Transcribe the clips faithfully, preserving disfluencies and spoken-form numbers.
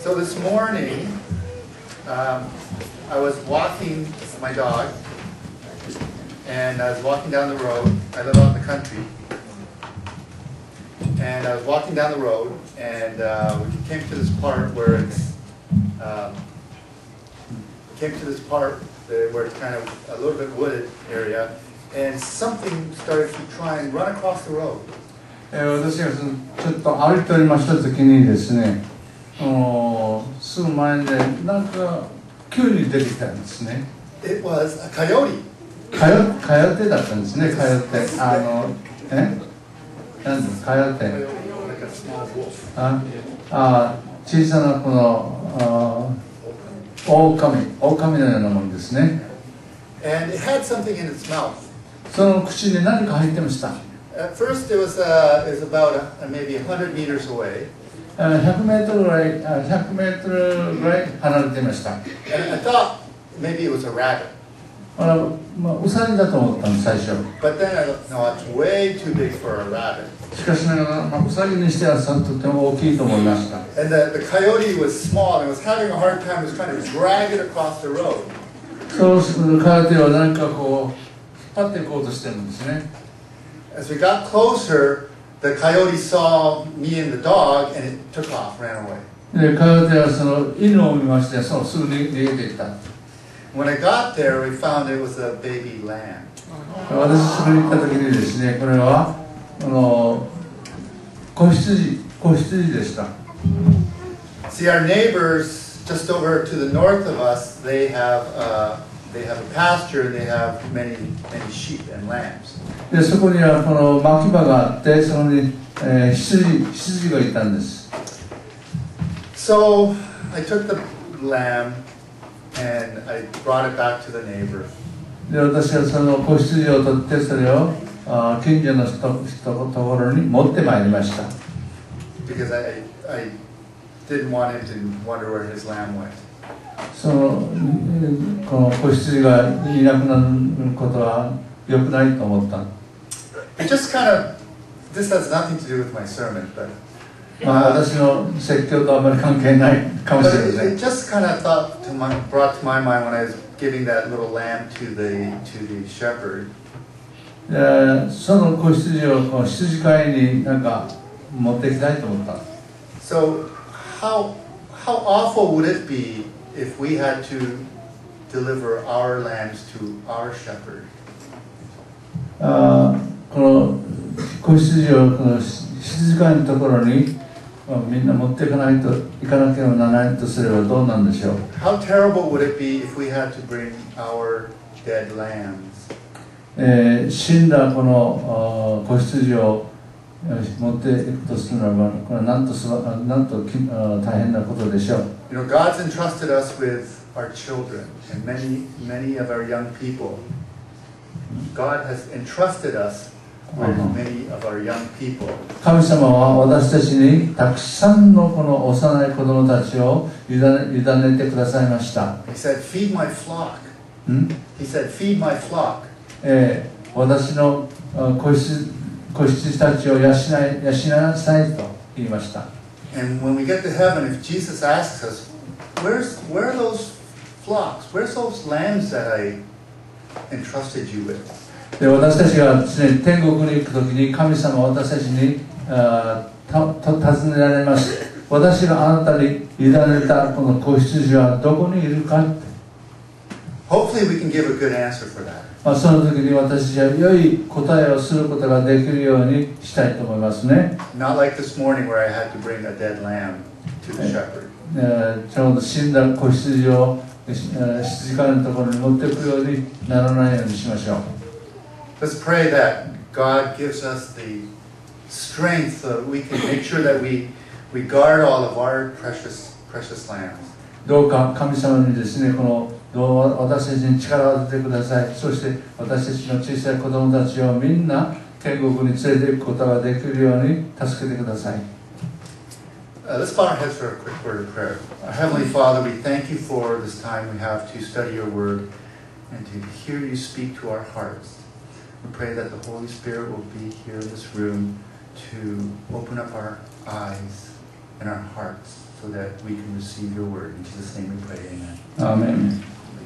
So this morning, um, I was walking my dog, and I was walking down the road. I live out in the country, and I was walking down the road, and uh, we came to this part where it's um, came to this part where it's kind of a little bit wooded area, and something started to try and run across the road. 私がちょっと歩いておりました時にですね、すぐ前でなんか急に出てきたんですね。 It was a coyote. カヨカヨテだったんですね。カヨテ、あのえ、なんですかカヨテ。 Like a small wolf. あ、あ、小さなこのあ狼、狼のようなものですね。 And it had something in its mouth. その口に何か入ってました。 At first, it was uh, it was about uh, maybe a hundred meters away. ひゃくメートルぐらい、ひゃくメートルぐらい離れていました。 And I thought maybe it was a rabbit. あの、まあ、ウサギだと思ったんです最初。 But then I thought, no, it's way too big for a rabbit. しかしながら、まあ、ウサギにしてはとても大きいと思いました。 And the, the coyote was small and was having a hard time. It was trying to drag it across the road. そうするカヨテは何かこう引っ張っていこうとしてるんですね。 As we got closer, the coyote saw me and the dog, and it took off, ran away. で、カヨテはその犬を見まして、そうすぐに逃げていった。 When I got there, we found it was a baby lamb. 私それに行った時にですね、これはあの子羊、子羊でした。 See, our neighbors just over to the north of us, they have uh, they have a pasture. They have many many sheep and lambs. で、そこにはこの牧場があって、そこに、えー、羊、羊がいたんです。 So I took the lamb and I brought it back to the neighbor. で、私はその子羊を取って、それをあ近所の人のところに持ってまいりました。 Because I I didn't want him to wonder where his lamb went. そのこの子羊がいなくなることは良くないと思った。 It just kind of, this has nothing to do with my sermon, but まあ私の説教とあまり関係ないかもしれま but せ it, ん。 it just kind of thought to my, brought to my mind when I was giving that little lamb to the to the shepherd. で、その子羊をこの羊飼いになんか持っていきたいと思った。 So how how awful would it be if we had to deliver our lambs to our shepherd? あこの子羊をこの羊飼いのところに、まあ、みんな持っていかないといかなければならないとすればどうなんでしょう。 How terrible would it be if we had to bring our dead lambs? えー、死んだこの子羊を持っていくとするならば、これはなんとすばなんとき大変なことでしょう。 You know, God's entrusted us with our children and many many of our young people. God has entrusted us with many of our young people. 神様は私たちにたくさんのこの幼い子供たちを委ね、委ねてくださいました。 He said, "Feed my flock." ん He said, "Feed my flock." えー、私の子羊、子羊たちを養い、養いなさいと言いました。 And when we get to heaven, if Jesus asks us, "Where's where are those flocks? Where's those lambs that I entrusted you with?" で、私たちが常に天国に行くときに神様は私たちにあたた尋ねられます。私があなたに委ねたこの子羊はどこにいるか。 Hopefully, we can give a good answer for that. まあ、その時に私たちは良い答えをすることができるようにしたいと思いますね。 Not like this morning where I had to bring a dead lamb to the shepherd. えーちょうど死んだ子羊を、えー羊飼いのところに持っていくようにならないようにしましょう。 Let's pray that God gives us the strength so that we can make sure that we, we guard all of our precious, precious lambs. どうか神様にですね、このどう私たちに力を与えてください。そして私たちの小さい子供たちをみんな天国に連れて行くことができるように助けてください。 Uh, let's bow our heads for a quick word of prayer. Our Heavenly Father, we thank you for this time we have to study your word and to hear you speak to our hearts. We pray that the Holy Spirit will be here in this room to open up our eyes in our hearts so that we can receive your word. In Jesus' name we pray, amen. Amen.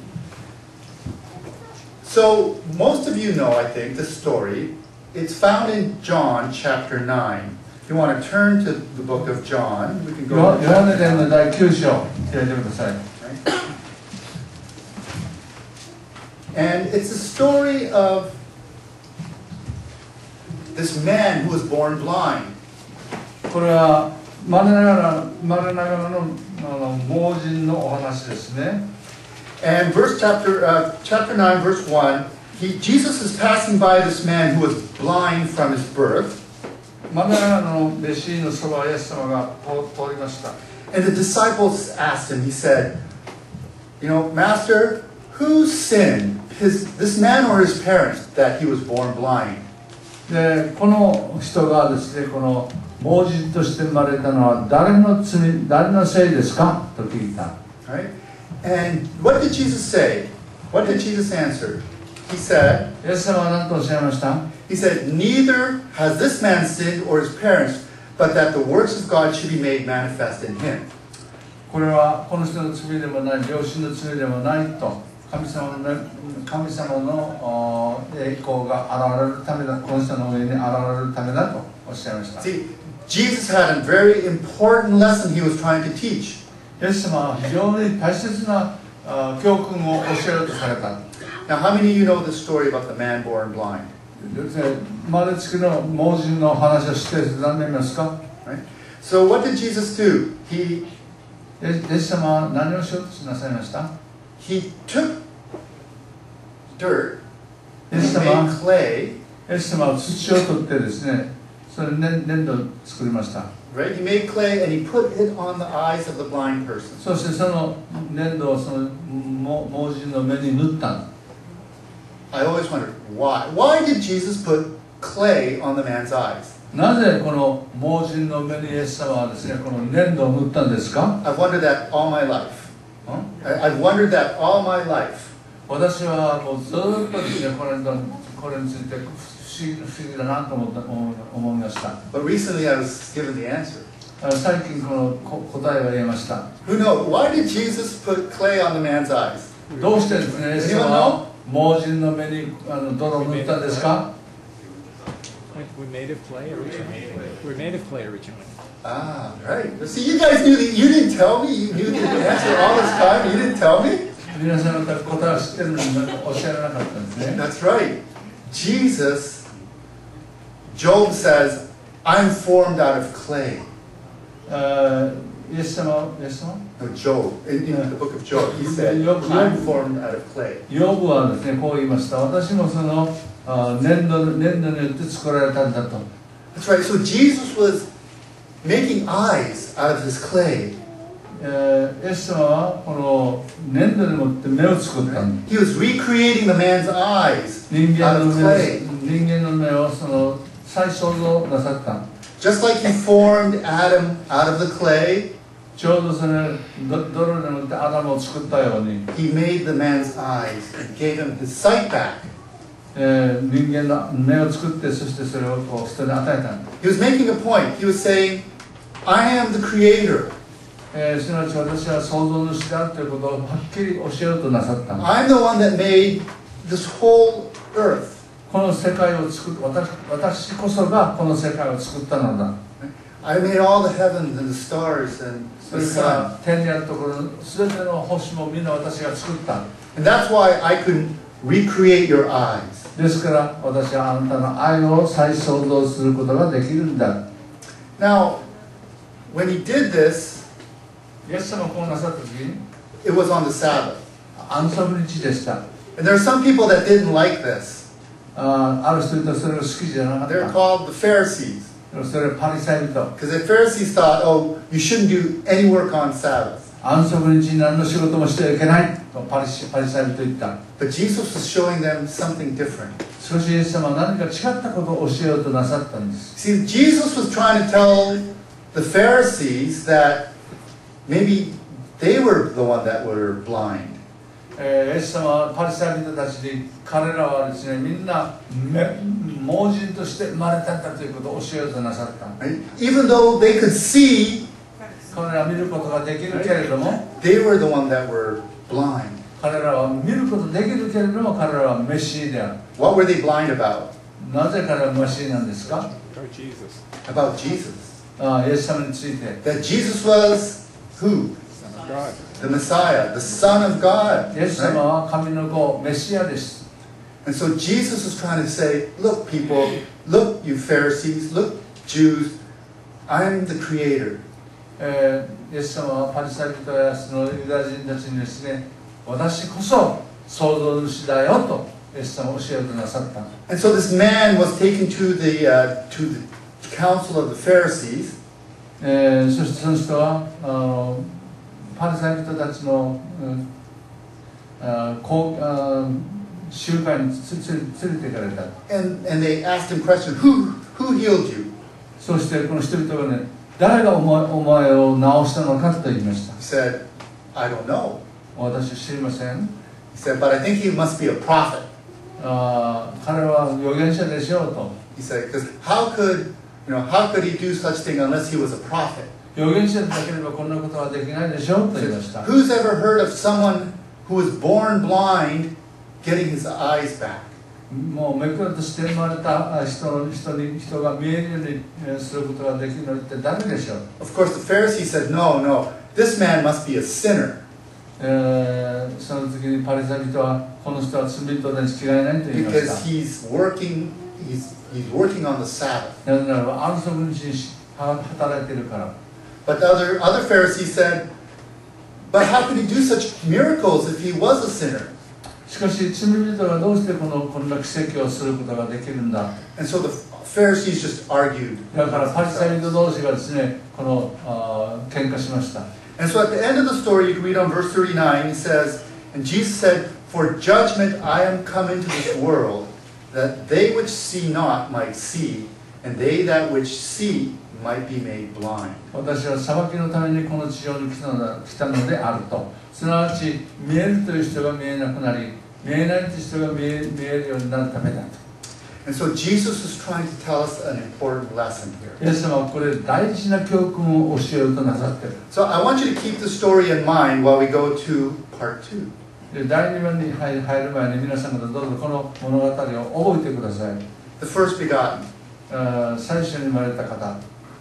So, most of you know, I think, the story. It's found in John chapter nine. If you want to turn to the book of John, we can go to ヨハネ伝のだいきゅう章開いてください。 And it's a story of this man who was born blind. これはまれながらまれながらのあの盲人のお話ですね。 And verse chapter uh, chapter nine, verse one, he Jesus is passing by this man who was blind from his birth. まれながらの弟子のそばイエス様が通りました。 And the disciples asked him, he said, you know, Master, who sinned, his, this man or his parents, that he was born blind? でこの人がですね、この盲人として生まれたのは誰の罪、誰のせいですかと聞いた。 Right? And what did Jesus say? What did Jesus answer? He said, イエス様は何とおっしゃいました？ he said, neither has this man sinned or his parents, but that the works of God should be made manifest in him. これはこの人の罪でもない、両親の罪でもないと、神様の神様の栄光が現れるためだ、この人の上に現れるためだとおっしゃいました。 See, Jesus had a very important lesson he was trying to teach. イエス様は非常に大切な教訓を教えようとされた。 Now, how many of you know the story about the man born blind? 生まれつきの盲人の話をして何年ですか？ Right? So what did Jesus do? He イエス様は何をしようとしなさいました？ he took dirt イエ and ス he 様 made clay. イエス様は土を取ってですね、それで粘土を作りました。 Right? He made clay and he put it on the eyes of the blind person. そしてその粘土をその盲人の目に塗った。 I always wondered why. Why did Jesus put clay on the man's eyes? なぜこの盲人の目にイエス様はですね、この粘土を塗ったんですか？ I've wondered that all my life. I- I've wondered that all my life. 私はもうずっとですね、これのこれについて不思議不思議だなと思った思思いました。 But recently I was given the answer. 最近このこ答えが言えました。 Who knows? Why did Jesus put clay on the man's eyes? どうしてですね、イエス様は盲人の目にあの泥を塗ったんですか？ We made of clay originally. We're made of clay originally. Ah, right. See, you guys knew that. You didn't tell me. You knew the answer all this time. You didn't tell me. 皆さん方答えを知ってるのにおっしゃらなかったんですね。 That's right. Jesus, Job says, I'm formed out of clay. イエス様、イエス様 No, Job. In, in the book of Job, he said, Job. I'm formed out of clay. ヨブはですね、こう言いました。私もそのあ粘土粘土によって作られたんだと。 That's right. So Jesus was making eyes out of his clay. えーイエス様はこの粘土に持って目を作ったんだ。 He was recreating the man's eyes 人間 out の of 目を clay. 人間の目をその再創造なさった。 Just like he formed Adam out of the clay, ちょうどそれど泥に乗ってアダムを作ったように、 he made the man's eyes and gave him his sight back. えー人間の目を作ってそしてそれをこう人に与えたんだ。 He was making a point. He was saying, I am the creator. えーすなわち私は創造主であるということをはっきり教えようとなさったんだ。 I'm the one that made this whole earth. この世界を作る 私, 私こそがこの世界を作ったのだ。 I made all the heavens and the stars and そ the れか sun. ら天にあるところの全ての星もみんな私が作った。 And that's why I could recreate your eyes. ですから私はあなたの愛を再創造することができるんだ。 Now, when he did this, イエス様がこうなさった時に it was on the Sabbath. 安息日でした。 And there are some people that didn't like this. あ, ある人々はそれが好きじゃなかっ They're た。 called the Pharisees. それはパリサイ人。 Because the Pharisees thought, oh, you shouldn't do any work on Sabbath. 安息日に何の仕事もしてはいけないとパリパリサイ人言った。 But Jesus was showing them something different. しかしイエス様は何か違ったことを教えようとなさったんです。 See, Jesus was trying to tell the Pharisees that maybe they were the one that were blind. えーイエス様はパリサイ人たちに彼らはですね、みんな盲人として生まれたんだということを教えようとなさった。 Right? Even though they could see 彼らは見ることができるけれども、 they were the one that were blind. 彼らは見ることできるけれども、彼らはメシーである。 What were they blind about? なぜ彼らはメシーなんですか？ Oh, Jesus. About Jesus. ああ、イエス様について。 That Jesus was who? Son of God. The Messiah, the Son of God. イエス right? 様は神の子、メシアです。 And so Jesus is trying to say, look, people, look, you Pharisees, look, Jews, I'm the creator. えーイエス様はパリサイ人やそのユダヤ人たちにですね、私こそ創造主だよとイエス様は教えようとなさった。 And so this man was taken to the, uh, to the council of the Pharisees. えーそしてその人はあのパリサイ人たちの、うんあこうあ集会につつ連れて行かれた。 And, and they asked him question, who, who healed you? そしてこの人々がね、誰がお前お前を治したのかと言いました。 He said, I don't know. 私は知りません。 He said, but I think he must be a prophet. あ彼は預言者でしょうと。 He said, because how could, you know, how could he do such thing unless he was a prophet? 預言者でなければこんなことはできないでしょうと He 言いま said, した。 who's ever heard of someone who was born blind getting his eyes back? もうめくらとして生まれた人の人に人が見えるようにえーすることができるのって誰でしょう。 Of course, the Pharisee said, no, no, this man must be a sinner. えーその時にパリサイ人はこの人は罪人でに違いないと言いまし Because た。 he's working, he's, he's working on the Sabbath. なぜならば安息日に働いているから。 But the other, other Pharisees said, but how could he do such miracles if he was a sinner? しかし罪人がどうしてこのこんな奇跡をすることができるんだ。 And so the Pharisees just argued. だからパリサイ人同士がですね、このあ喧嘩しました。 And so at the end of the story, you can read on verse thirty-nine, it says, and Jesus said, for judgment I am come into this world, that they which see not might see, and they that which see might be made blind. 私は裁きのためにこの地上に来たのだ来たのであると。すなわち見えるという人が見えなくなり、見えないという人が見え見えるようになるためだと。 And so Jesus is trying to tell us an important lesson here. イエス様はこれ大事な教訓を教えようとなさっている。 So I want you to keep the story in mind while we go to part two. でだいにばんに入入る前に皆さん方どうぞこの物語を覚えてください。 The first begotten. あ最初に生まれた方。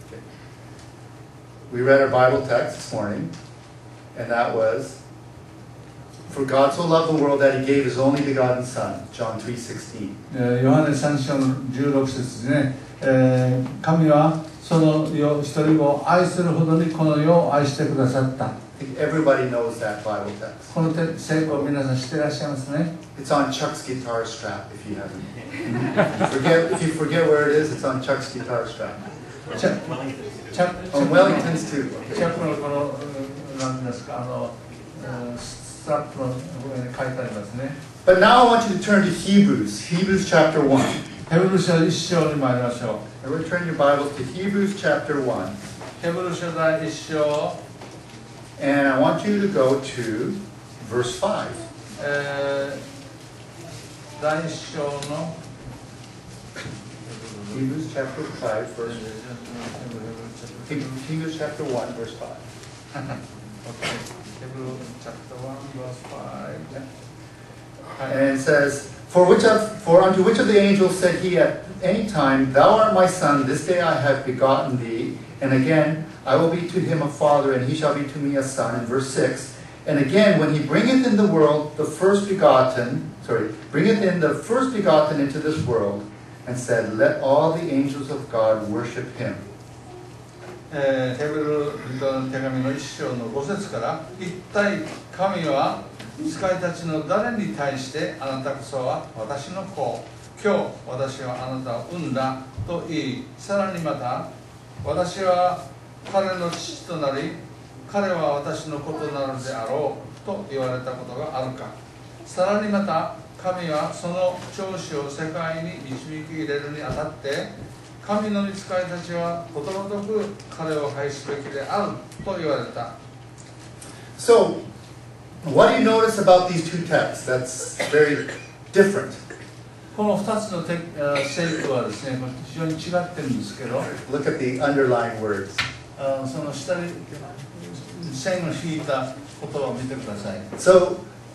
We read our Bible text this morning, and that was, for God so loved the world that he gave his only begotten Son, John three sixteen. えーヨハネさん章のじゅうろく節ですね、えー神はその世一人子を愛するほどにこの世を愛してくださった。 I think everybody knows that Bible text. この聖句を皆さん知っていらっしゃいますね。 It's on Chuck's guitar strap, if you haven't. If you forget, if you forget where it is, it's on Chuck's guitar strap. チャチャ On Wellington's too. チ Okay. ャックのこのうんなんていうんですかあのうんストラップの上に書いてありますね。 But now I want you to turn to Hebrews, Hebrews chapter one. ヘブル書一章に参りましょう。 Everyone turn your Bibles to Hebrews chapter one. ヘブル書第一章、 And I want you to go to verse five. えー、第一章の Hebrews chapter five, verse Hebrews chapter one, verse five. Hebrew chapter one, verse five. And it says, For which of, for unto which of the angels said he at any time, Thou art my son, this day I have begotten thee. And again, I will be to him a father, and he shall be to me a son. In verse six. And again, when he bringeth in the world the first begotten, sorry, bringeth in the first begotten into this world, and said, Let all the angels of God worship him. えー、ヘブル人の手紙の一章の五節から一体神は使いたちの誰に対してあなたこそは私の子今日私はあなたを産んだと言いさらにまた私は彼の父となり彼は私の子となるであろうと言われたことがあるかさらにまた神はその長子を世界に導き入れるにあたって神の御使いたちはことごとく彼を愛すべきであると言われた。 So, what do you notice about these two texts that's very different? このふたつの聖句はですね、非常に違ってるんですけど、 Look at the underlined words. あその下に線を引いた言葉を見てください。 So,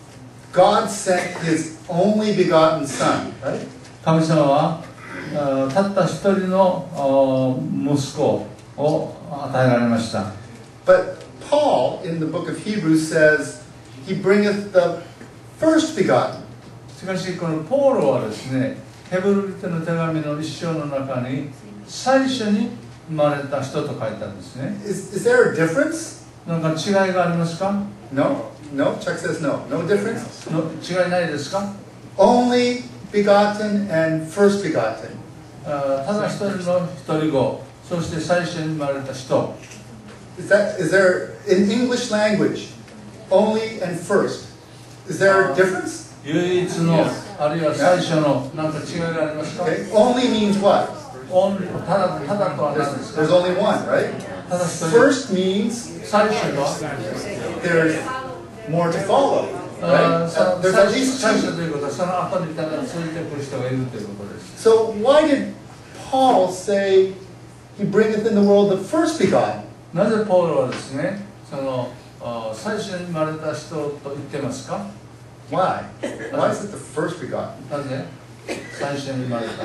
God sent His only begotten Son, right? 神様はあたった一人のあ息子を与えられました。 But Paul, in the book of Hebrews, says, He bringeth the first begotten. しかしこのポーロはですね、ヘブル人の手紙の一章の中に最初に生まれた人と書いてあるんですね。 Is, is there a difference? なんか違いがありますか？ No? No? Chuck says no. No difference? の違いないですか？ Only begotten and first begotten. あただ一人の一人子、そして最初に生まれた人。 Is that, is there, in English language, only and first, is there a difference? 唯一の、あるいは最初の、なんか違いがありますか？ Okay. Only means what? オンただ、ただとは何です There's か？ only one, right? ただ一人。 First means 最初は、 there's more to follow, あ right? さ Uh, there's 最 at least 最 two. 初ということは、その後にただついてくる人がいるということです。 So why did Paul say he bringeth in the world the first begotten? なぜポールはですね、そのあ最初に生まれた人と言ってますか？ Why? Why is it the first begotten? なぜ最初に生まれた？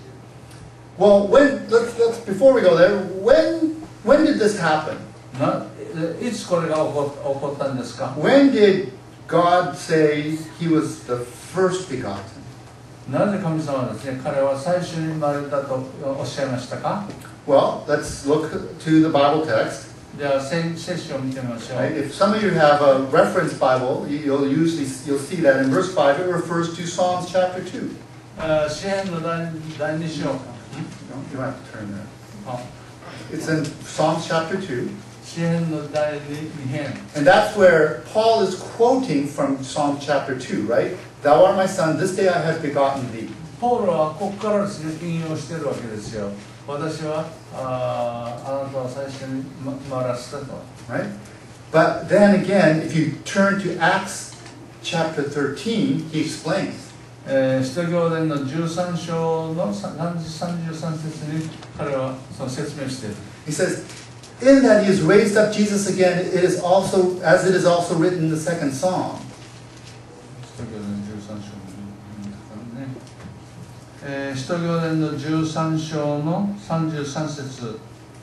Well, when let's, let's before we go there, when when did this happen? ないつこれが起こ起こったんですか？ When did God say he was the first begotten? なぜ神様はですね、彼は最初に生まれたとおっしゃいましたか？ Well, let's look to the Bible text. じゃあ聖聖書を見てみましょう。 Right? If some of you have a reference Bible, you- you'll usually you'll see that in verse five it refers to Psalms chapter two. あ詩編の第第二章。 No, you don't have to turn there. あ It's in Psalms chapter two, 詩編の第二編。 and that's where Paul is quoting from Psalm chapter two, right? Thou art my son; this day I have begotten thee. ポールはここからですね、引用してるわけですよ。私はああなたは最初に生まらせたと。 Right? But then again, if you turn to Acts chapter thirteen, he explains. えー、使徒行伝のじゅうさん章のさんじゅうさん節に彼はその説明している。 He says, "In that he has raised up Jesus again, it is also as it is also written in the second psalm." 使徒行伝じゅうさん章のね、えー、使徒行伝のじゅうさん章のさんじゅうさん節。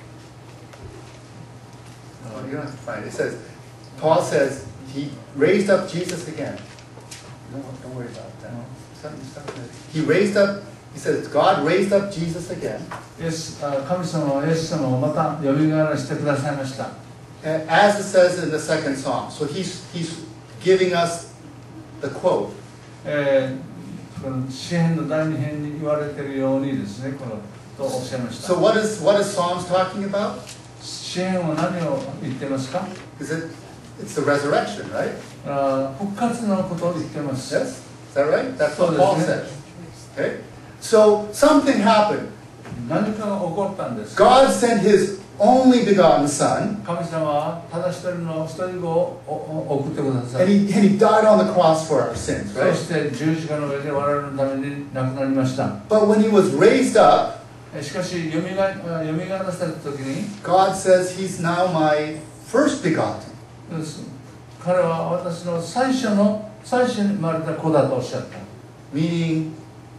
Oh, you don't have to find it. It says, Paul says he raised up Jesus again. No, don't worry about that. Something, something. He raised up. He says God raised up Jesus again, イエスあ神様はイエス様をまた蘇らせてくださいました。 a- as it says in the second psalm. So he's he's giving us the quote. えー、この詩編の第二編に言われているようにですね、このとおっしゃいました。 So what is what is Psalms talking about? 詩編は何を言ってますか？ Is it? It's the resurrection, right? あ復活のことを言ってます。 Yes. Is that right? That's So what Paul there's- says. Okay. So something happened. 何かが起こったんです。 God sent His only begotten Son, 神様はただ一人の一人子をおお送ってくださ and い。 He and He died on the cross for our sins, そ right? して十字架の上で我々のために亡くなりました。 But when He was raised up, えしかし、よみがえあよみがえらせた時に、 God says He's now my first begotten. 彼は私の最初の最初に生まれた子だとおっしゃった。 Meaning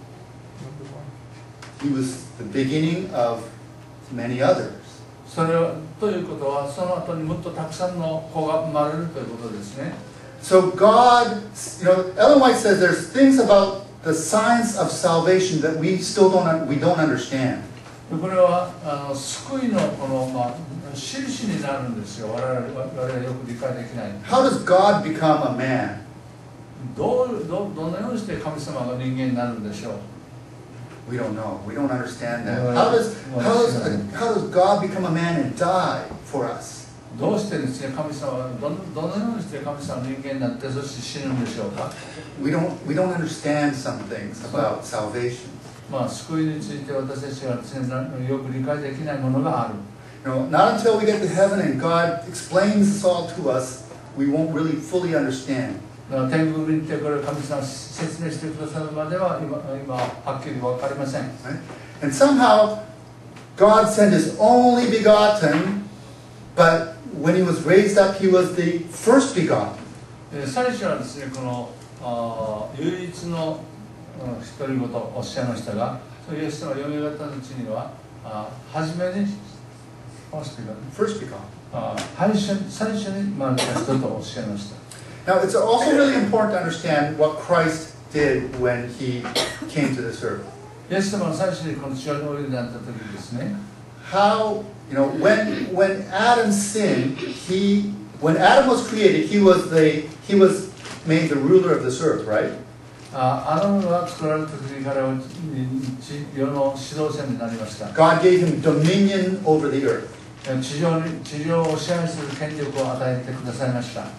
He was the beginning of many others. それはということは、その後にもっとたくさんの子が生まれるということですね。 So God, you know, Ellen White says there's things about the science of salvation that we still don't we don't understand. これはあの救いのこの、まあ、印になるんですよ。我々我々はよく理解できない。 How does God become a man? どうどどのようにして神様が人間になるんでしょう。 We don't know. We don't understand that. Well, How does well, how does sure. how does God become a man and die for us? どうしてですね、神様はどのどのようにして神様は人間になってそして死ぬんでしょうか。 We don't we don't understand some things about salvation. まあ救いについて私たちはですね、よく理解できないものがある。 You know, not until we get to heaven and God explains this all to us, we won't really fully understand. 天国に行ってこれを神様が説明してくださるまでは今今はっきり分かりません。 Right? And somehow God sent His only begotten but when he was raised up, he was the first begotten. えー最初はですね、このあー唯一の独り言をおっしゃいましたが、そのイエス様がよみがえった後には、あ初めに、first begotten First begotten. あ最初に最初に生まれた人とおっしゃいました。 Now, it's also really important to understand what Christ did when he came to this earth. イエス様が最初にこの地上においでになった時にですね、 How, you know, when when Adam sinned, he when Adam was created, he was the he was made the ruler of this earth, right? あアダムが作られた時に彼は地世の指導者になりました。 God gave him dominion over the earth. 地上に地上を支配する権力を与えてくださいました。はい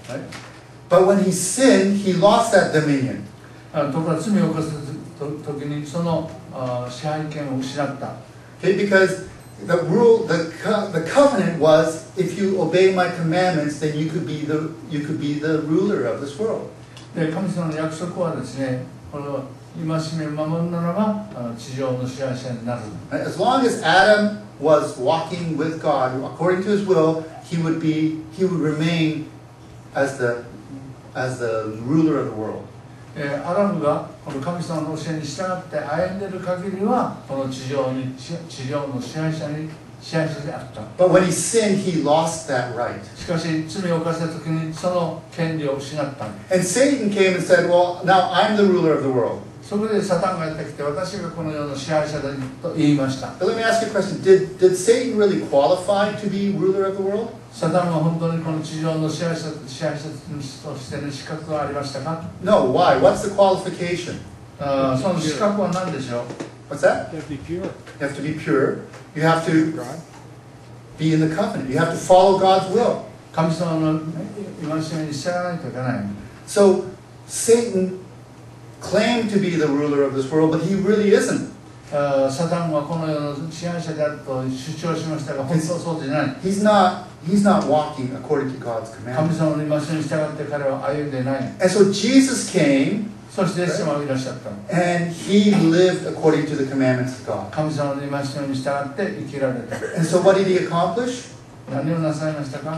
But when he sinned, he lost that dominion. あところが罪を犯す時にそのあ支配権を失った。 Okay, because the rule, the co- the covenant was, if you obey my commandments, then you could be the you could be the ruler of this world. で神様の約束はですね、この戒めを守るならばあの地上の支配者になる。 As long as Adam was walking with God according to his will, he would be he would remain as the as the ruler of the world. えーアダムがこの神様の教えに従って歩んでいる限りはこの地上に地上の支配者に支配者であった。 But when he sinned, he lost that right. しかし罪を犯した時にその権利を失った。 And Satan came and said, "Well, now I'm the ruler of the world." そこでサタンがやってきて私がこの世の支配者だと言いました。 But let me ask you a question: Did did Satan really qualify to be ruler of the world? サタンは本当にこの地上の支配者支配者としての資格がありましたか？ No. Why? What's the qualification? あその資格は何でしょう？ What's that? You have to be pure. You have to be pure. You have to God. be in the covenant. You have to follow God's will. 神様の戒めに従わないといけない。 So Satan claimed to be the ruler of this world, but he really isn't. あサタンはこの世の支配者であると主張しましたが本当はそうじゃない。 He's not. He's not walking according to God's 神 commandments. 様の戒めに従って彼は歩んでいない。 And so Jesus came そしてイエス様がいらっしゃった。 and he lived according to the commandments of God. 神様の戒めに従って生きられた。 And so what did he accomplish? 何をなさいましたか？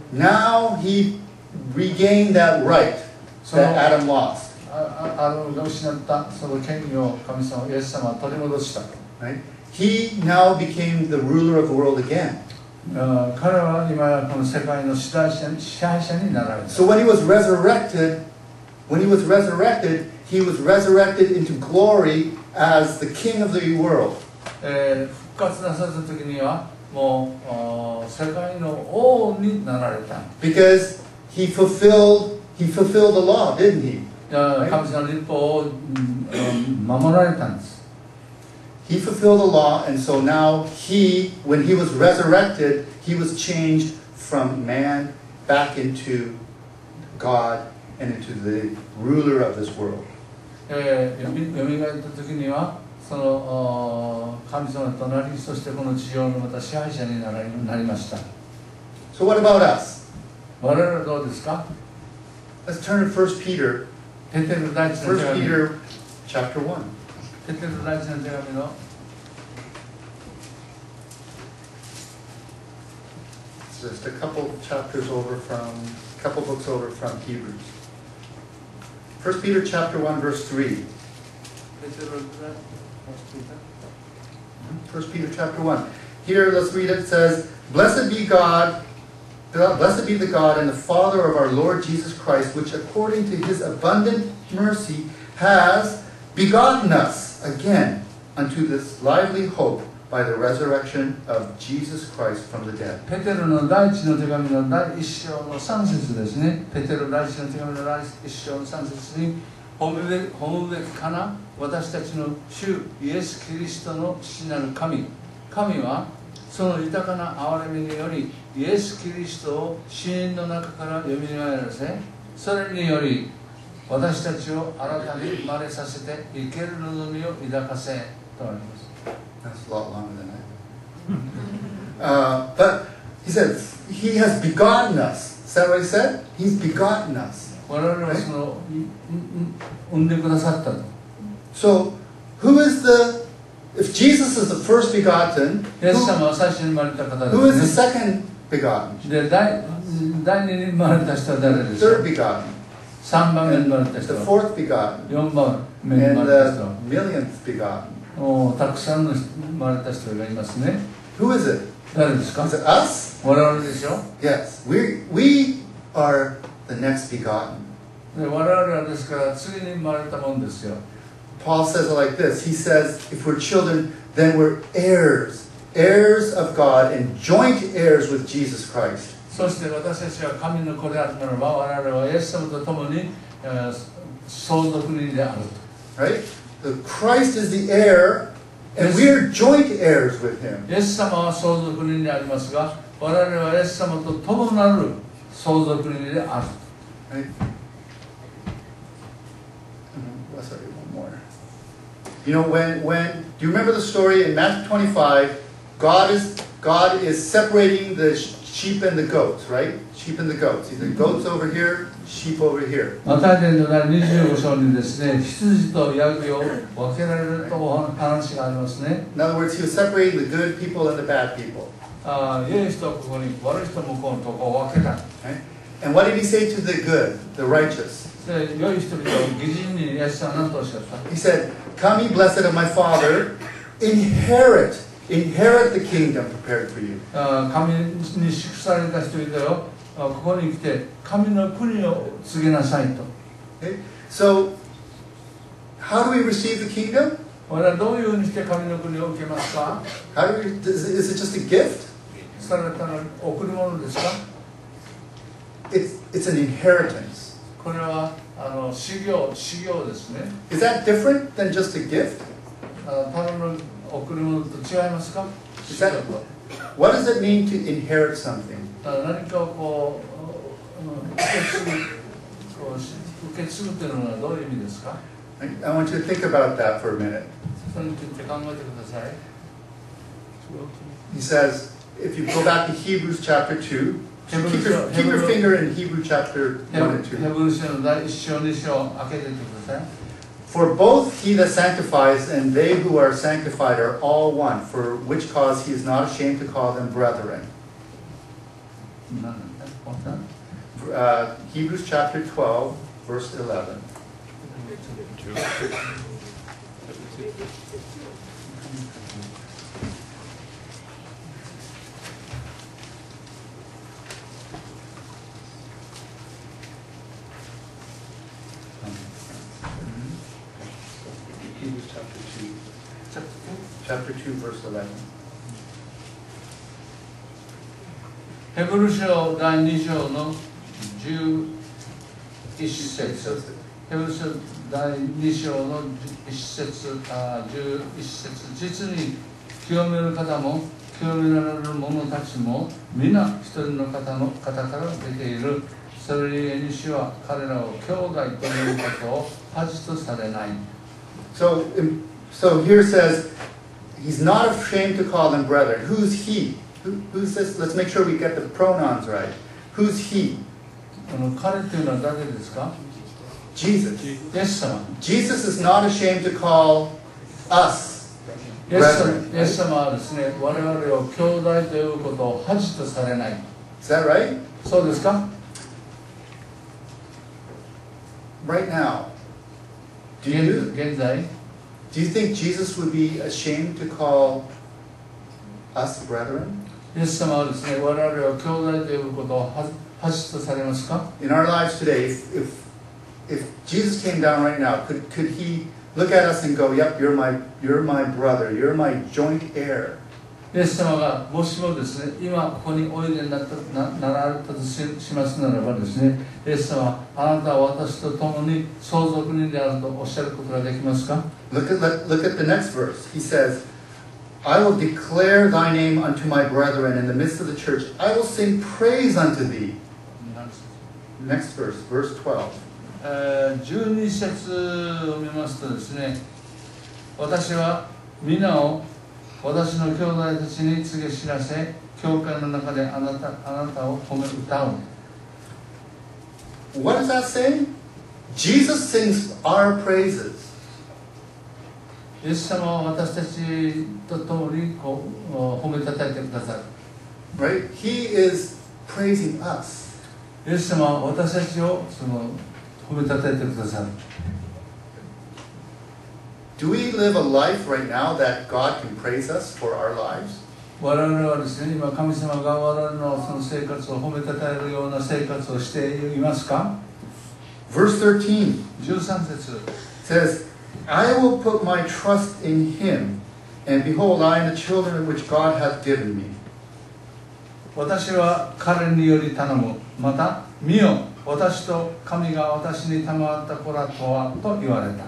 Now he regained that right その that Adam lost. ああアダムが失ったその権利を神様イエス様は取り戻した。 Right? He now became the ruler of the world again. あ彼は今やこの世界の支配者に支配者になられた。 So when he was resurrected, when he was resurrected, he was resurrected into glory as the king of the world. えー復活なされた時にはもうあ世界の王になられた。 Because he fulfilled he fulfilled the law, didn't he? 神様の立法を、うんうん守られたんです。 He fulfilled the law, and so now he, when he was resurrected, he was changed from man back into God and into the ruler of this world. えー、よみよみがえった時にはそのあ神様となり、そしてこの地上のまた支配者にならなりました。 So what about us? 我々はどうですか？ Let's turn to First Peter, ペテル第一の手 First 紙、 Peter chapter one. ペテル第一の手紙の It's just a couple chapters over from, a couple books over from Hebrews. First Peter chapter one, verse three. ペテル First Peter chapter one. Here, let's read it. It says, "Blessed be God, blessed be the God and the Father of our Lord Jesus Christ, which according to his abundant mercy has begotten us again unto this lively hope by the resurrection of Jesus Christ from the dead." ペテルの第一の手紙の第一章の三節ですね。ペテル第一の手紙の第一章の三節に、褒むべ褒むべきかな私たちの主イエス・キリストの父なる神。神はその豊かな憐れみによりイエス・キリストを死人の中からよみがえらせ、それにより私たちを新たに生まれさせて生ける望みを抱かせとあります。 That's a lot longer than that. uh, but he said, he has begotten us. Is that what he said? He's begotten us. 我々はその産んでくださったと。 So, who is the, if Jesus is the first begotten, イエス who, 様は最初に生まれた方 who is で the すね。 second begotten. で、第第二に生まれた人は誰です Third か begotten. 三番目に生まれた The 人は fourth begotten. 四番目に生 And まれた人 the は millionth begotten. おーたくさんの生まれた人がいますね。 Who is it? 誰ですか Is it us? 我々でしょ Yes. We, we are the next begotten. で我々はですから次に生まれたもんですよ。 Paul says it like this. He says, if we're children, then we're heirs, heirs of God and joint heirs with Jesus Christ. そして私たちは神の子であるならば我々はイエス様と共に、えー相続人であると。 Right? The Christ is the heir, and we are joint heirs with him. イエス様は相続人でありますが我々はイエス様と共なる相続人である。 Right? Mhm. Sorry, one more. You know, when, when, do you remember the story in Matthew twenty-five? God is, God is separating the sheep and the goats, right? Sheep and the goats. Either goats over here, sheep over here. マタイ伝の第にじゅうご章にですね、羊とヤギを分けられるとお話がありますね。 In other words, he was separating the good people and the bad people. ああ、良い人はここに、悪い人もこのとこを分けた。 Right? And what did he say to the good, the righteous? で、良い人々を義人にイエス様は何とおっしゃった He said, "Come, ye blessed of my Father, inherit, inherit the kingdom prepared for you." ああ神に祝された人々よ、あここに来て神の国を告げなさいと。 Okay? So, how do we receive the kingdom? 我々はどういうふうにして神の国を受けますか How do we? Is, is it just a gift? されたの贈り物ですか It's it's an inheritance. これはあの修行、修行ですね。 Is that different than just a gift? あただの贈り物と違いますか Is that, what does it mean to inherit something? あ何かをこううん受け継ぐ、こうし受け継ぐというのはどういう意味ですか I, I want you to think about that for a minute. それについて考えてください。 He says, if you go back to Hebrews chapter two, keep your, keep your finger in Hebrews chapter ヘ one ブ and two. ヘブル書の第一章、二章開けていてください。 For both he that sanctifies and they who are sanctified are all one, for which cause he is not ashamed to call them brethren. 何だった？ Uh, Hebrews chapter twelve, verse eleven. Hebrews chapter two. Chapter two, verse eleven. ヘブル書第二章のじゅういち節。ヘブル書第二章のいち節、あじゅういち節。実に清める方も清められる者たちも皆一人の方の方から出ている。それゆえに主は彼らを兄弟ということを恥とされない。 So, um, so here it says, he's not ashamed to call them brethren. Who's he? Who, who's this? Let's make sure we get the pronouns right. Who's he? この彼というのは誰ですか Jesus. イエス様。 Jesus is not ashamed to call us イエス brethren. 様イエス様はですね、我々を兄弟ということを恥とされない。 Is that right? そうですか Right now, do 現 you, 現在 do you think Jesus would be ashamed to call us brethren? イエス様はですね、我々を兄弟ということを恥恥とされますか In our lives today, if, if, if Jesus came down right now, could, could he look at us and go, yep, you're my, you're my brother, you're my joint heir? イエス様がもしもですね、今ここにおいでになったななられたとししますならばですね、イエス様はあなたは私と共に相続人であるとおっしゃることができますか Look at, look, look at the next verse. He says, I will declare thy name unto my brethren in the midst of the church. I will sing praise unto thee. Next verse, verse twelve. えーじゅうに節を見ますとですね、私は皆を私の兄弟たちに告げ知らせ、教会の中であなたあなたを褒め歌う。 What does that say? Jesus sings our praises. イエス様は私たちと共にこう褒めたたえてくださる。 right? He is praising us. イエス様は私たちをその褒めたたえてくださる。 Do we live a life right now that God can praise us for our lives? 我々はですね、今神様が我々のその生活を褒めたたえるような生活をしていますか？ Verse thirteen じゅうさん節 says, I will put my trust in him, and behold, I am the children which God hath given me. 私は彼により頼む。また、見よ、私と神が私に賜った子らとはと言われた。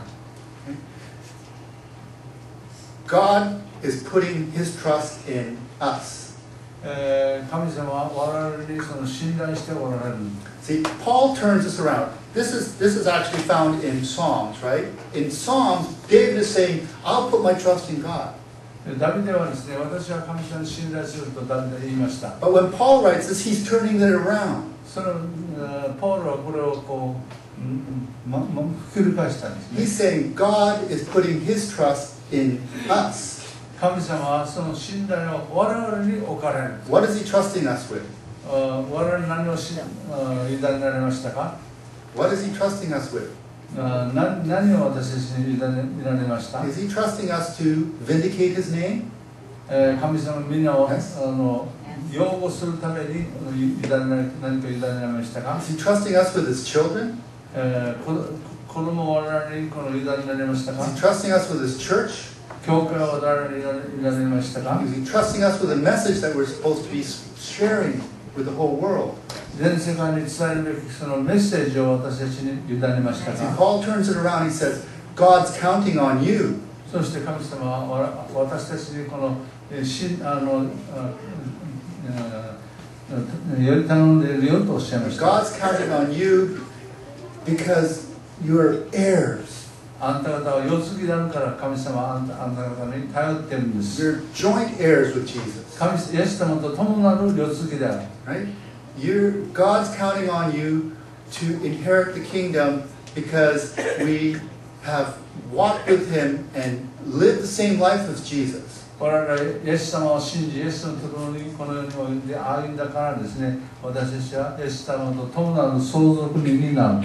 God is putting his trust in us. えー神様は我々にその信頼しておられる。 See, Paul turns this around. This is, this is actually found in Psalms, right? In Psalms, David is saying, I'll put my trust in God. ダビデはですね、私は神様に信頼するとダビデは言いました。 But when Paul writes this, he's turning it around. そのえーポールはこれをこう、うんまま、ひっくり返したんですね。 He's saying God is putting his trust in us. 神様はその信頼を我々に置かれる。 What is he trusting us with? あ我々に何をしあ委ねられましたか？ What is he trusting us with? あ何何を私たちに委ねられました？ Is he trusting us to vindicate his name? えー神様みんなを Yes. あの擁護するためにあの委ねられ何か委ねられましたか？ Is he trusting us with his children? えー、子子供を我々にこの委ねられましたか？ Is he trusting us with his church? 教会を我々に委ねられましたか？ Is he trusting us with a message that we're supposed to be sharing with the whole world? 全世界に伝えるべきそのメッセージを私たちに委ねました See, か？ Paul turns it around. He says, God's counting on you. そして神様はわ私たちにこのえーしあのああより頼んでいるよとおっしゃいました。 God's counting on you because you're heirs. あんた方は世継ぎであるから神様はあんたあんた方に頼っているんです。 You're joint heirs with Jesus. 神イエス様と共なる世継ぎである。 Right? You're, God's counting on you to inherit the kingdom because we have walked with him and lived the same life as Jesus. 我々はイエス様を信じ、イエス様と共にこの世において歩んだからですね、私たちはイエス様と共なる相続人になる。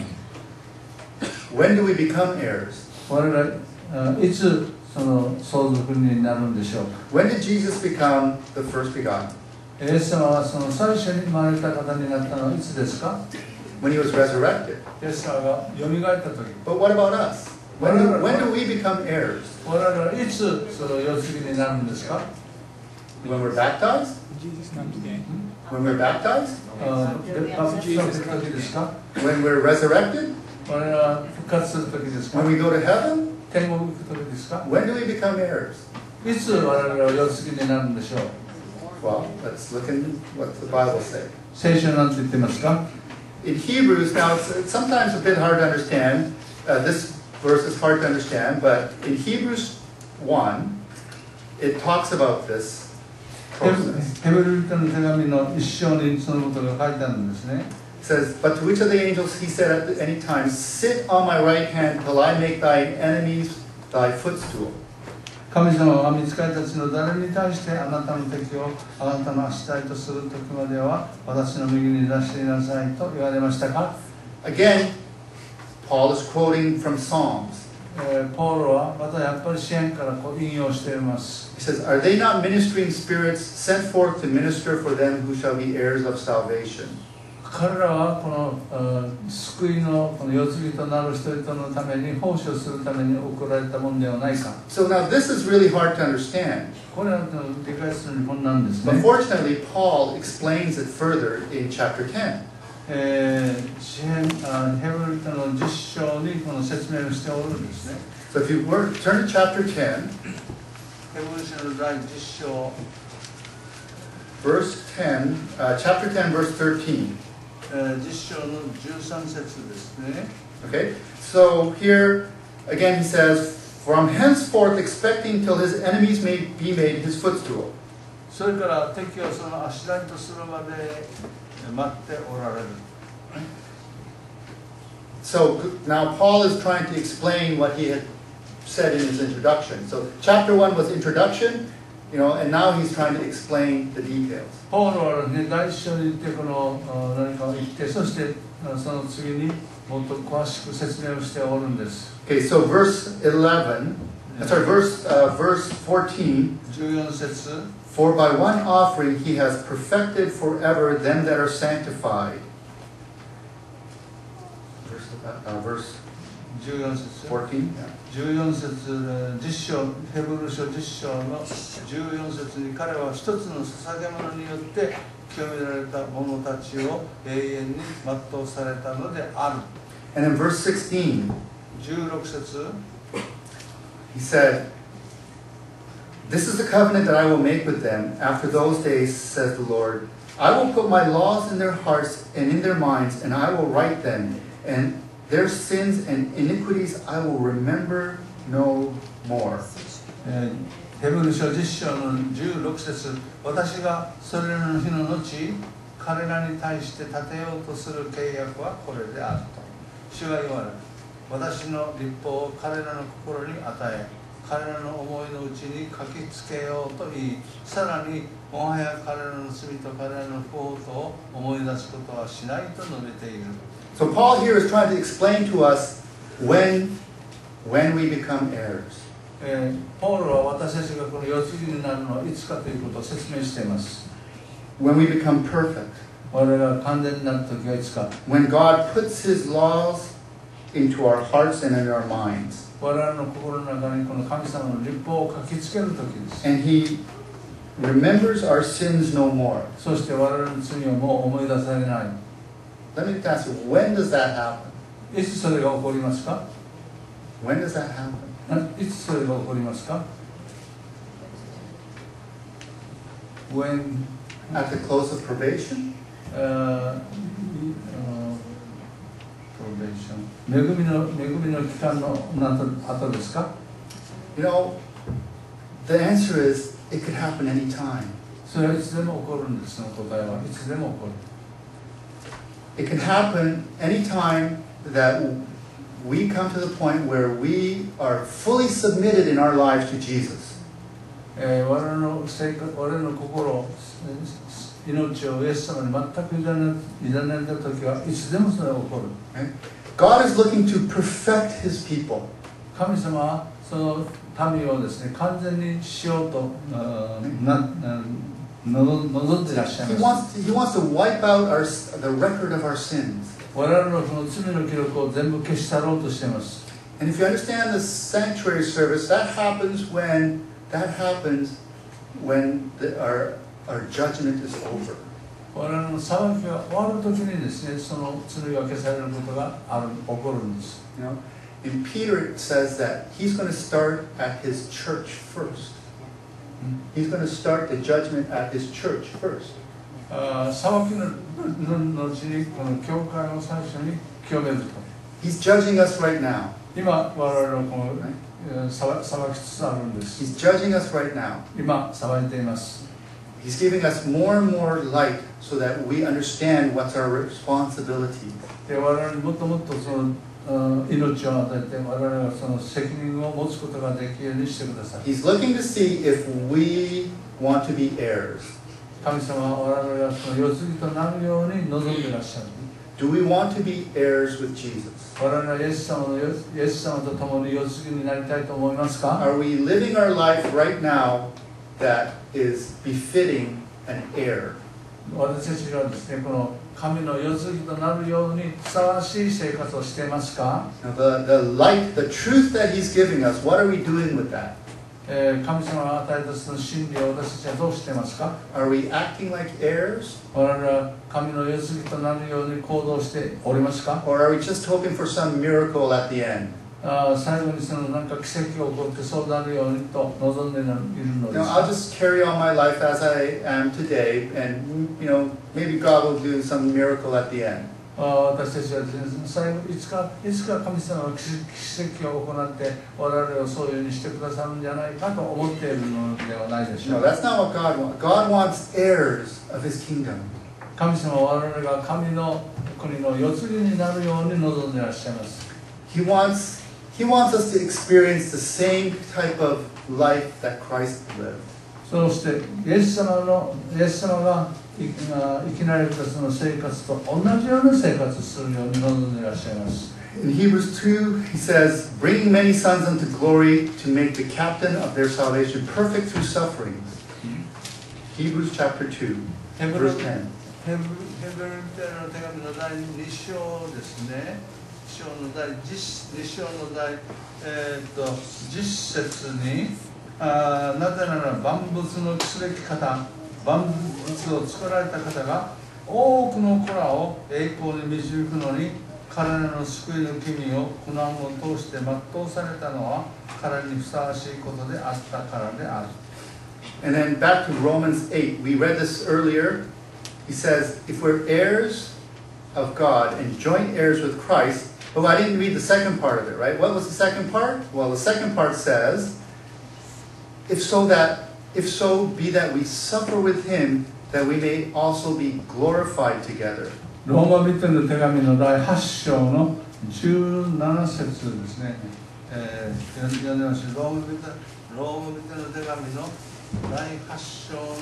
When do we become heirs? 我々はいつその相続人になるんでしょうか。 When did Jesus become the first begotten? イエス様はその最初に生まれた方になったのはいつですか？ When he was resurrected. イエス様が蘇った時。 But what about us? When do, when do we become heirs? 我々はいつその世継ぎになるんですか？ When we're baptized? Jesus comes again. When we're baptized? あーバプテスマする時ですか？ When we're resurrected? 我々は復活する時ですか？ When we go to heaven? 天国行く時ですか？ When do we become heirs? いつ我々は世継ぎになるんでしょう？ Well, let's look in what the Bible says. 聖書なんて言ってますか？ In Hebrews, now it's, it's sometimes a bit hard to understand. Uh, this verse is hard to understand, but in Hebrews one, it talks about this ヘブ process. ヘブル人の手紙の一章にそのことが書いてあるんですね。 It says, But to which of the angels he said at any time, Sit on my right hand till I make thine enemies thy footstool. 神様は御使いたちの誰に対してあなたの敵をあなたの足台とする時までは私の右に出していなさいと言われましたか？ Again, Paul is quoting from Psalms. えーポールはまたやっぱり詩篇からこう引用しています。 He says, Are they not ministering spirits sent forth to minister for them who shall be heirs of salvation? 彼らはこのあ救いのこの世継ぎとなる人々のために奉仕をするために送られたものではないか。 So now this is really hard to understand. これは理解するに困難です But ね。 fortunately, Paul explains it further in chapter ten. えー詩篇あヘブル人のじゅっ章にこの説明をしておるんですね。 So if you were turn to chapter ten, ヘブル書の第じゅっ章 verse ten, uh, chapter ten, verse thirteen. じゅっ章のじゅうさん節ですね。 Okay, so here again he says, "From henceforth expecting till his enemies may be made his footstool." それから敵をその足台とするまで待っておられる。 So now Paul is trying to explain what he had said in his introduction. So chapter one was introduction. You know, and now he's trying to explain the details. ポールはね、第一章に行ってこのあ何かを言って、そしてあその次にもっと詳しく説明をしておるんです。 Okay, so verse eleven, uh, sorry, verse uh, verse fourteen. じゅうよん節。 For by one offering he has perfected forever them that are sanctified. Verse, uh, verse じゅうよん節。 fourteen. Yeah. じゅうよん節、じゅっ章、ヘブル書じゅっ章のじゅうよん節に彼は一つの捧げ物によって清められた者たちを永遠に全うされたのである。 And in verse sixteen, じゅうろく節、 he said, This is the covenant that I will make with them after those days, says the Lord. I will put my laws in their hearts and in their minds, and I will write them, and their sins and iniquities I will remember no more. えーヘブル書じゅっ章のじゅうろく節、私がそれらの日の後、彼らに対して立てようとする契約はこれであると。主が言われる。私の律法を彼らの心に与え、彼らの思いのうちに書きつけようと言い、さらにもはや彼らの罪と彼らの不法とを思い出すことはしないと述べている。 So Paul here is trying to explain to us when, when we become heirs. えーポールは私たちがこの世継ぎになるのはいつかということを説明しています。 When we become perfect. 我々が完全になる時はいつか。 When God puts His laws into our hearts and in our minds. 我々の心の中にこの神様の律法を書きつける時です。 And He remembers our sins no more. そして我々の罪をもう思い出されない。 Let me ask you, when does that happen? いつそれが起こりますか？ When does that happen? いつそれが起こりますか？ When At the close of probation? uh, probation 恵みの恵みの期間の後ですか？ You know, the answer is it could happen any time. それはいつでも起こるんです。その答えはいつでも起こる。 It can happen any time that we come to the point where we are fully submitted in our lives to Jesus. えー、我々の生活、我々の心、命をイエス様に全く委ね委ねた時はいつでもそれが起こる。 Right? God is looking to perfect His people. 神様はその民をですね、完全にしようとな望んでいらっしゃい He ます。 wants to, He wants to wipe out our, the record of our sins. 我々のその罪の記録を全部消し去ろうとしています。 And if you understand the sanctuary service, that happens when that happens when the, our our judgment is over. 我々の裁きが終わる時にですね、その罪が消されることがある起こるんです。 You know, in Peter it says that He's going to start at His church first. He's going to start the judgment at His church first. あ裁きのの後にこの教会を最初に清めると。 He's judging us right now. 今我々のこの裁裁きつつあるんです。 He's judging us right now. 今裁いています。 He's giving us more and more light so that we understand what's our responsibility. で我々にもっともっとその命を与えて我々がその責任を持つことができるようにしてください。 He's looking to see if we want to be heirs. 神様は我々がその世継ぎとなるように望んでいらっしゃる。 Do we want to be heirs with Jesus? 我々はイエス様のイエス様と共に世継ぎになりたいと思いますか？ Are we living our life right now that is befitting an heir? 私たちがですね、この神の世継ぎとなるようにふさわしい生活をしていますか？ Now the, the light, the truth that He's giving us, what are we doing with that? えー神様が与えたその真理を私たちはどうしていますか？ Are we acting like heirs? 我々は神の世継ぎとなるように行動しておりますか？ Or are we just hoping for some miracle at the end? あ最後にそのなんか奇跡が起こってそうなるようにと望んでいるの You で know, す I'll か？ just carry on my life as I am today, and you know, maybe God will do some miracle at the end. あ私たちはですね、最後いつかいつか神様が奇跡を行って我々をそういうようにしてくださるんじゃないかと思っているのではないでしょ No, うか。 that's not what God wants. God wants heirs of His kingdom. 神様は我々が神の国の世継ぎになるように望んでいらっしゃいます。 He wants, He wants us to experience the same type of life that Christ lived. そしてイエス様のイエス様が生き生きられたその生活と同じような生活をするように望んでいらっしゃいます。 In Hebrews two, he says, bringing many sons unto glory to make the captain of their salvation perfect through sufferings. Hebrews chapter two, verse ten. ヘブヘブル人への手紙の第に章ですね。章の第に章の第、えー、とじゅっ節にあなぜなら万物のすべき方、万物を作られた方が多くの子らを栄光に導くのに彼らの救いの君を苦難を通して全うされたのは彼にふさわしいことであったからである。 And then back to Romans eight, we read this earlier. He says, if we're heirs of God and joint heirs with Christ, oh, I didn't read the second part of it, right? What was the second part? Well, the second part says, if so that, if so be that we suffer with him, that we may also be glorified together. ローマ人への手紙の第はち章のじゅうなな節ですね。えー、読んでみましょう。ローマ人、ローマ人の手紙の第はち章の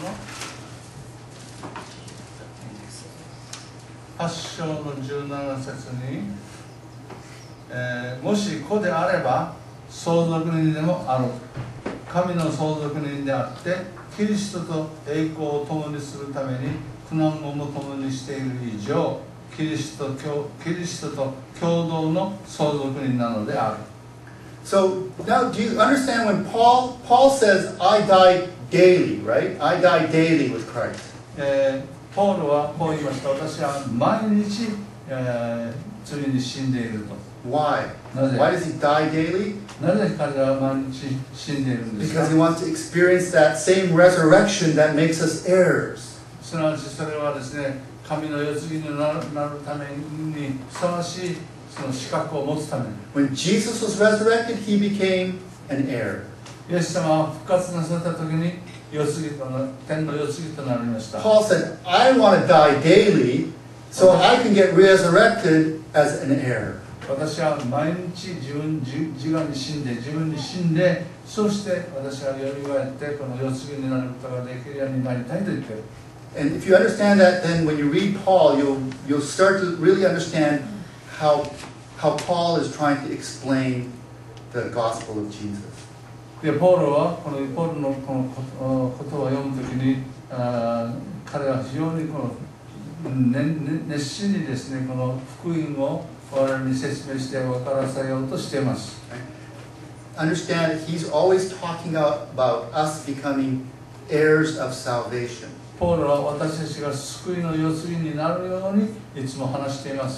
はち章のじゅうなな節に、えー、もし子であれば相続人でもある。神の相続人であって、キリストと栄光を共にするために苦難をも共にしている以上、キリストとキリストと共同の相続人なのである。 So now, do you understand when Paul Paul says, "I die daily," right? I die daily with Christ. えー、ポールはこう言いました。私は毎日、えー、罪に死んでいると。 Why? なぜ Why does he die daily? なぜ彼は毎日死んでいるんですか Because he wants to experience that same resurrection that makes us heirs. すなわちそれはですね、神の世継ぎになるためにふさわしいその資格を持つために。 When Jesus was resurrected, he became an heir. イエス様は復活なさった時に世継ぎとな天の世継ぎとなりました。 Paul said, I want to die daily so I can get resurrected as an heir. 私は毎日自分自自我に死んで自分に死んで、そして私はよみがえってこの世継ぎになることができるようになりたいと言っている。 And if you understand that, then when you read Paul, you'll you'll start to really understand how how Paul is trying to explain the gospel of Jesus. でポールはこのポールのこのことを読むときに、あ彼は非常にこの、ねね、熱心にですねこの福音を我々に説明して分からせようとしています。 Understand, he's always talking about us becoming heirs of salvation. ポールは私たちが救いの世継ぎになるようにいつも話しています。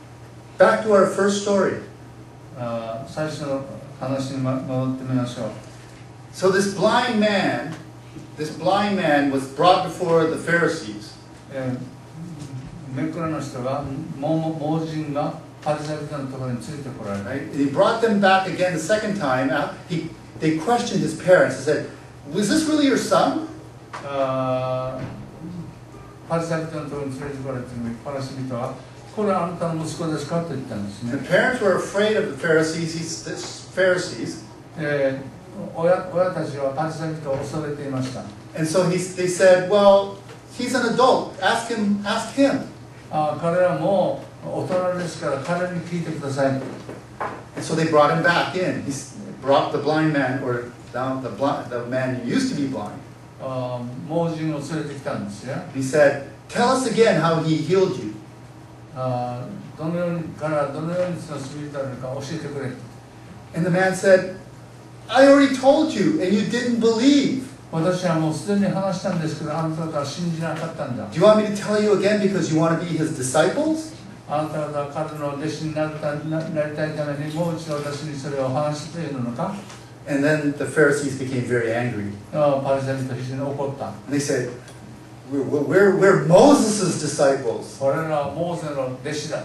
Back to our first story. あ最初の話に戻ってみましょう。 So this blind man, this blind man was brought before the Pharisees. えー、めくらの人が盲盲人がパリサイ人のところについてこられた。 Right? And he brought them back again the second time. He, they questioned his parents and said, "Was this really your son?" あパリサイ人のところに連れてこられてパリサイ人はこれはあなたの息子ですかと言ったんですね。 The parents were afraid of the Pharisees. He's, this Pharisees. えー、親, 親たちはパリサイ人を恐れていました。 And so he, they said, "Well, he's an adult. Ask him. Ask him." あ彼はもう大人ですから彼に聞いてください。 And so they brought him back in. He brought the blind man, or down the blind, the man who used to be blind. あ盲人を連れてきたんですよ。 He said, "Tell us again how he healed you." あどのように彼はどのようにその救いたのか教えてくれ。 And the man said, "I already told you, and you didn't believe. 私はもうすでに話したんですけど、あなた方は信じなかったんだ。 Do you want me to tell you again because you want to be his disciples?" あなた方は彼の弟子になるたななりたいためにもう一度私にそれを話すというのか。 And then the Pharisees became very angry. あパリサイ人非常に怒った。 And they said, "We're, we're, we're Moses' disciples." 我らはモーセの弟子だ。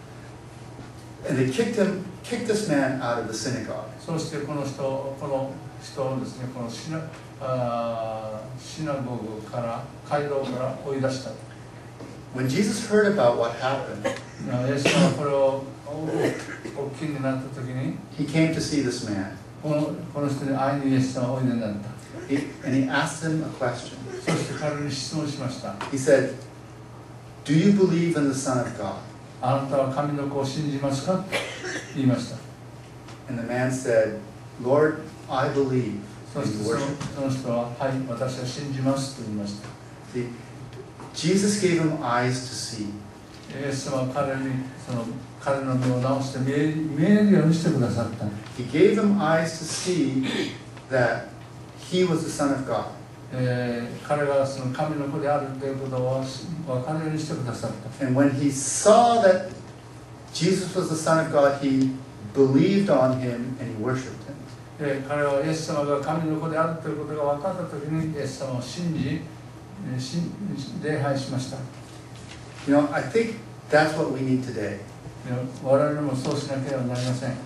And they kicked him, kicked this man out of the synagogue. そしてこの人この人をですねこのシナあシナゴグから街道から追い出した。 When Jesus heard about what happened, イエス様はこれを大きになった時に he came to see this man. このこの人に会いにイエス様はおいでになった。 he, and he asked him a question. そして彼に質問しました。 He said, "Do you believe in the Son of God?" あなたは神の子を信じますかと言いました。 And the man said, "Lord, I believe." そ And して he その worshiped. その人は、はい、私は信じますと言いました。 See, Jesus gave him eyes to see. イエス様は彼にその彼の目を直して見え見えるようにしてくださった。 He gave him eyes to see that he was the Son of God. えー彼がその神の子であるということを分かるようにしてくださった。 And when he saw that Jesus was the Son of God, he believed on him and he worshipped him. で彼はイエス様が神の子であるということが分かったときにイエス様を信じ、えー信礼拝しました。 You know, I think that's what we need today. 我々もそうしなければなりません。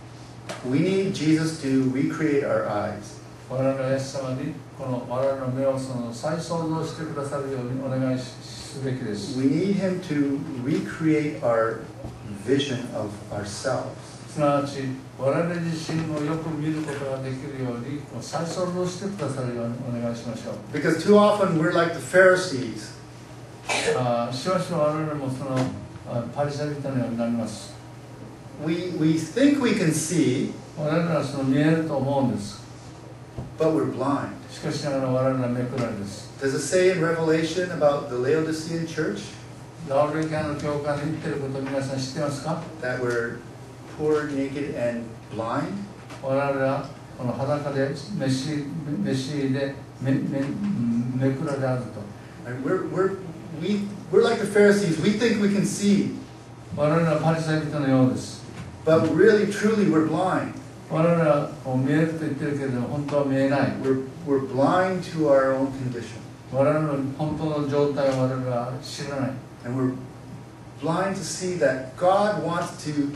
We need Jesus to recreate our eyes. 我々はイエス様にこの我々の目をその再創造してくださるようにお願いすべきです。 We need him to recreate our vision of ourselves. すなわち我々自身をよく見ることができるように再創造してくださるようにお願いしましょう。 Because too often we're like the Pharisees. あしばしば我々もそのあパリサイ人のようになります。 We, we think we can see, 我々はその見えると思うんです。 but we're blind. しかしながら我々は目くらいです。 Does it say in Revelation about the Laodicean church ラオレキアの教会に言ってることを皆さん知ってますか？ that we're poor, naked, and blind? 我々はこの裸で飯飯で目目目くらであると。 And we're, we're, we, we're like the Pharisees. We think we can see, 我々はパリサイ人のようです。 but really, truly, we're blind. 我々はこう見えると言ってるけれども本当は見えない。 We're, we're blind to our own condition. 我々の本当の状態を我々は知らない。 And we're blind to see that God wants to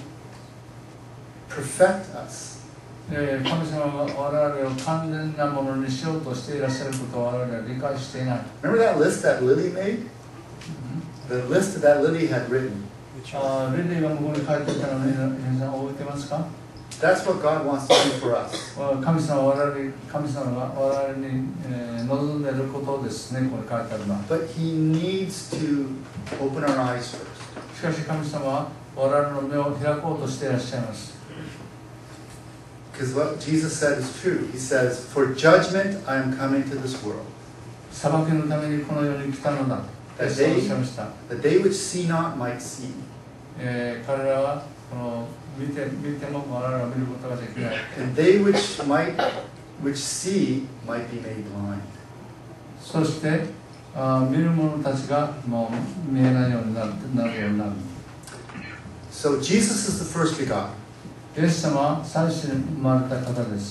perfect us. えー神様が我々を完全なものにしようとしていらっしゃることを我々は理解していない。 Remember that list that Lily made? The list that Lily had written. あーリリーが向こうに書いていたのを皆さん覚えてますか？ That's what God wants to do for us. 神様は我々に神様が我々に、えー、望んでいることですね、これ書いてあるのは。 But He needs to open our eyes first. しかし神様は我々の目を開こうとしていらっしゃいます。 Because what Jesus said is true. He says, "For judgment I am coming to this world, 裁きのためにこの世に来たのだ。 that そうおっ they, しゃいました。 that they which see not might see, えー彼らはこの見て見ても我々は見ることができない。 and they which might which see might be made blind." そしてあ見る者たちがもう見えないようになるなるようになる。 So Jesus is the first begotten. イエス様は最初に生まれた方です。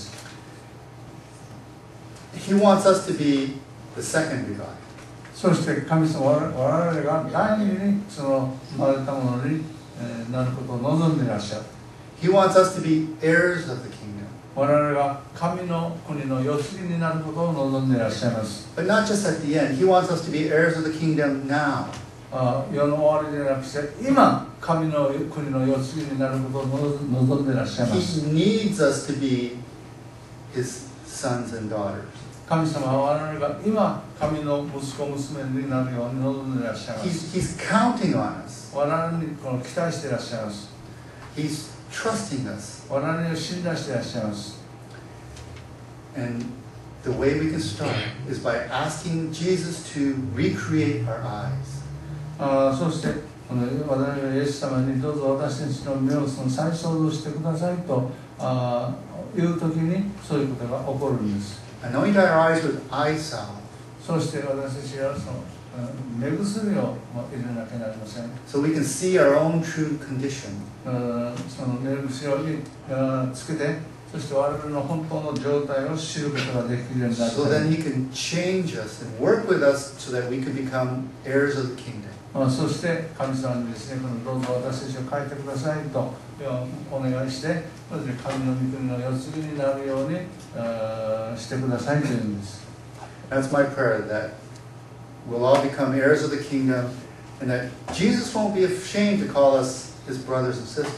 He wants us to be the second begotten. そして神様は我々が第二にその生まれたものに、えーなることを望んでいらっしゃる。 He wants us to be heirs of the kingdom. 我々が神の国の世継ぎになることを望んでいらっしゃいます。 But not just at the end. He wants us to be heirs of the kingdom now. あ世の終わりでなくて今神の国の世継ぎになることを望んでいらっしゃいます。 He needs us to be His sons and daughters. 神様は我々が今神の息子娘になるように望んでいらっしゃいます。 He's, he's counting on us. 我々にこの期待していらっしゃいます。 He's trusting us. 我々を信頼していらっしゃいます。 And the way we can start is by asking Jesus to recreate our eyes. あそしてこの我々はイエス様にどうぞ私たちの目をその再創造してくださいとあいう時にそういうことが起こるんです。 Anoint our eyes with eye salve. そして私たちはその目薬を入れなきゃなりません。 So we can see our own true condition. その目薬をつけて、そして我々の本当の状態を知ることができるようになる So た then めに He can change us and work with us so that we can become heirs of the kingdom. そして神様にですね、このどうぞ私たちを変えてくださいとお願いして、それで神の御国の世継ぎになるようにしてくださいというんです。 That's my prayer, that we'll all become heirs of the kingdom and that Jesus won't be ashamed to call us His brothers and sisters.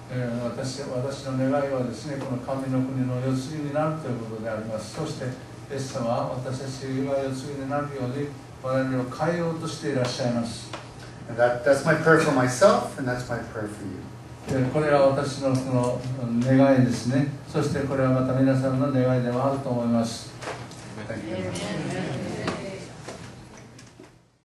私, 私の願いはですね、この神の国の世継ぎになるということであります。そして、 イエス様は私たちが世継ぎになるように我々を変えようとしていらっしゃいます。 And that, that's my prayer for myself, and that's my prayer for you. でこれが私のその願いですね。そしてこれはまた皆さんの願いでもあると思います。 Thank you.